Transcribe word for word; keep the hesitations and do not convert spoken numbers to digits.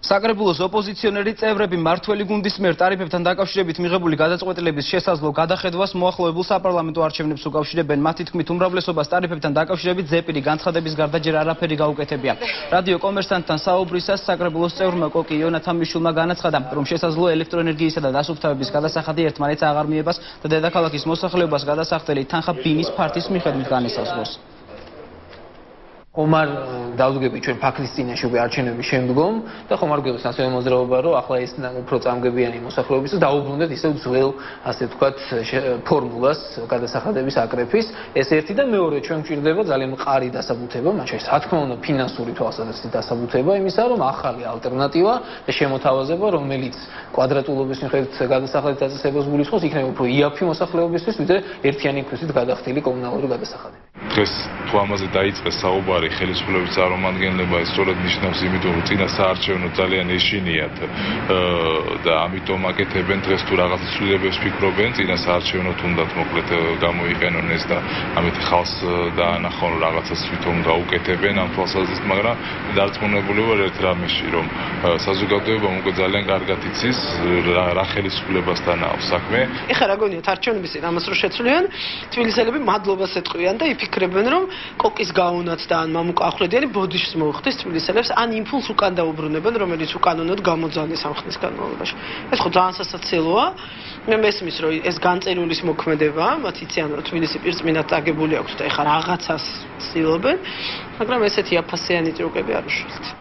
საკრებულოს ოპოზიციონერი წევრები მმართველი გუნდის მიერ ტარიფებთან დაკავშირებით მიღებული გადაწყვეტილების შესაძლო გადახედვას მოახლოებულ საპარლამენტო არჩევნებს უკავშირებენ. მათი თქმით, უმრავლესობას ტარიფებთან დაკავშირებით ზეპირი განცხადების გარდა ჯერ არაფერი გაუკეთებია. რადიო კომერსანტთან საუბრისას საკრებულოს წევრმა კოკი იონათამიშვილმა განაცხადა, რომ შესაძლო ელექტროენერგიისა და დასუფთავების გადასახადი ერთმანეთს აღარ მიებას და დედაქალაქის მოსახლეობას გადასახდელი თანხა ბინის ფართის მიხედვით განესაზღვროს. ხომ არ დავდგები ჩვენ ფაქლის წინაშე არჩევნების შემდგომ და ხომ არ გვეღებს ნაციონალური მოძრაობა რომ ახლა ეს უფრო წამგებიანი მოსახლეობისთვის დაუბრუნდეთ ისევ ძველ ასე ვთქვათ ფორმულას გადასახადების აკრეფის ეს ერთი და მეორე ჩვენ გვჭირდება ძალიან მყარი დასაბუთება მათ შორის რა თქმა უნდა ფინანსური თვალსაზრისით დასაბუთება იმისა რომ ახალი ალტერნატივა და შემოთავაზება რომელიც კვადრატულობის მიხედვით გადასახადით დაწესებას გულისხმობს იქნება უფრო იაფი მოსახლეობისთვის ვიდრე ერთიანი ქვესით გადახდილი კომუნალური გადასახადები. დღეს თუ ამაზე დაიწყეს საუბარი ხელისუფლების წარმომადგენლობა ეს სწორედ ნიშნავს იმიტომ რომ წინა საარჩევნო ძალიან ეშინიათ და ამიტომ აკეთებენ დღეს თუ რაღაცა ცვლილებებს ფიქრობენ წინა საარჩევნო თუნდაც მოკლედ გამოიყენონ ეს და ამით ხალხს დაანახონ რაღაცას თვითონ გაუკეთებენ ამ თვალსაზრისით მაგრამ დარწმუნებული ვარ ერთ რამეში რომ საზოგადოებამ უკვე ძალიან კარგად იცის რა ხელისუფლებასთან აქვს საქმე. ეხლა რა გონიათ არჩევნების წინ ამას რო შეცვლიან თბილისელები მადლობას ეთყვიან და იფიქრებენ რომ კოკის გაუნათ და ან მამუკა ახვლედიანი ბოდიშს მოუხდის თბილისელებს ან იმპულს უკან დაუბრუნებენ რომელიც უკანონოდ გამოძალეს ამ ხნის განმავლობაში. ეს ხო ძალიან სასაცილოა. მე მესმის რომ ეს განწერულის მოქმედება მათ იციან რომ თბილისი პირწმინად წაგებული აქვს და ეხლა რაღაცას ცდილობენ მაგრამ ესეთი აფასიანი ტრუკები არ უშველთ.